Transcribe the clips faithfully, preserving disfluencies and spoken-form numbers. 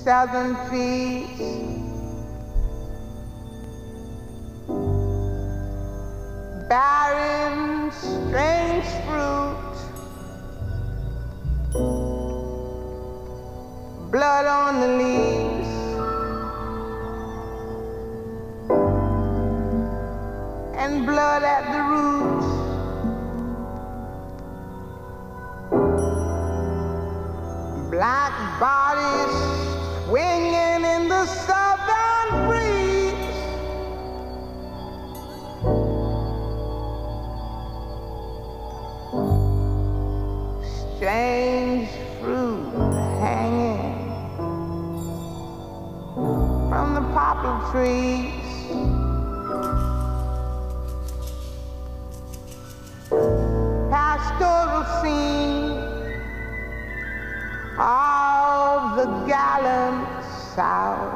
southern trees, barren, strange fruit, blood on the leaves, and blood at the roots. Black bodies swinging in the southern breeze. Strange fruit hanging from the poplar trees. Pastoral scene of the gallant South.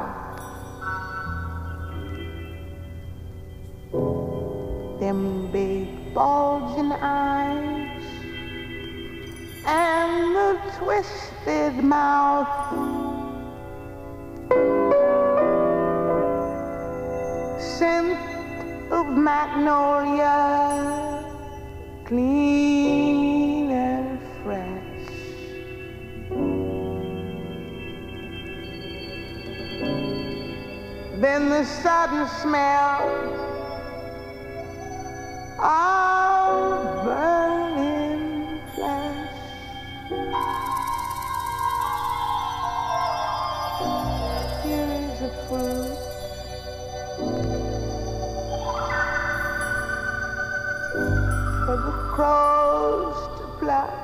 Them big bulging eyes and the twisted mouth. Scent of magnolia, clean and fresh. Then the sudden smell of burning flesh. Here is a fruit for the crows to pluck.